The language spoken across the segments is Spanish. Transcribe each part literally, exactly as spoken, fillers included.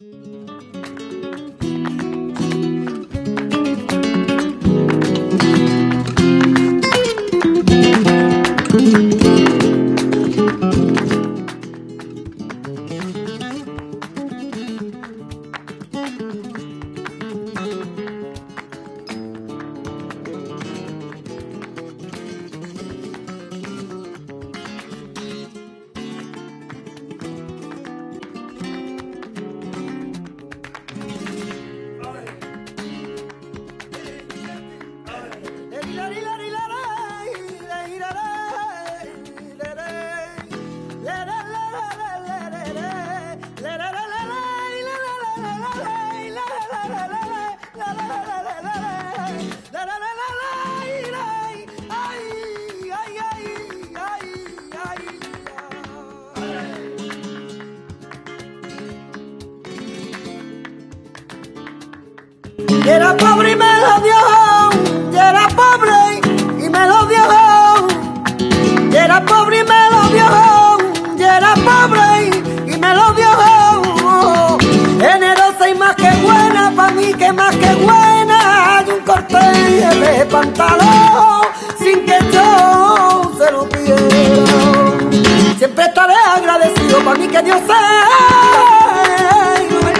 Y era pobre y me lo dio, y era pobre y me lo dio, y era pobre y me lo dio, y era pobre y me lo dio. Generosa y más que buena, pa' mí que más que buena, hay un corte de pantalón sin que yo se lo pidiera. Siempre estaré agradecido, pa' mí que Dios sea y no me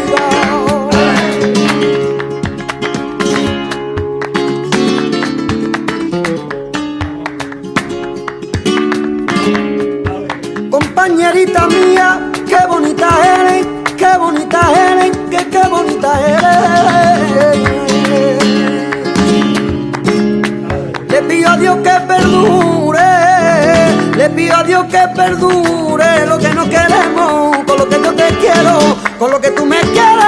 compañerita mía, qué bonita eres, qué bonita eres, qué, qué bonita eres. Le pido a Dios que perdure, le pido a Dios que perdure lo que no queremos, con lo que yo te quiero, con lo que tú me quieres.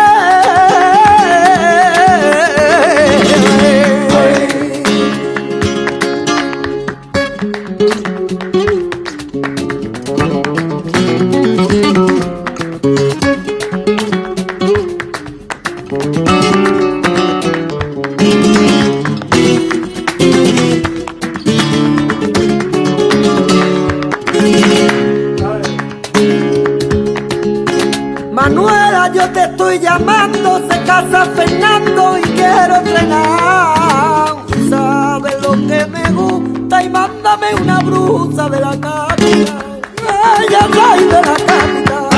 Manuela, yo te estoy llamando, se casa Fernando y quiero entrenar. Sabes lo que me gusta y mándame una blusa de la capital. Ella trae de la capital.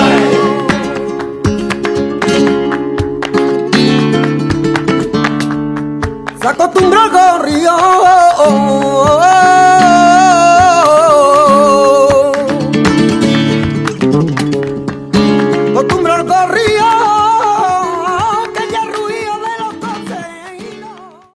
Se acostumbró al gorrión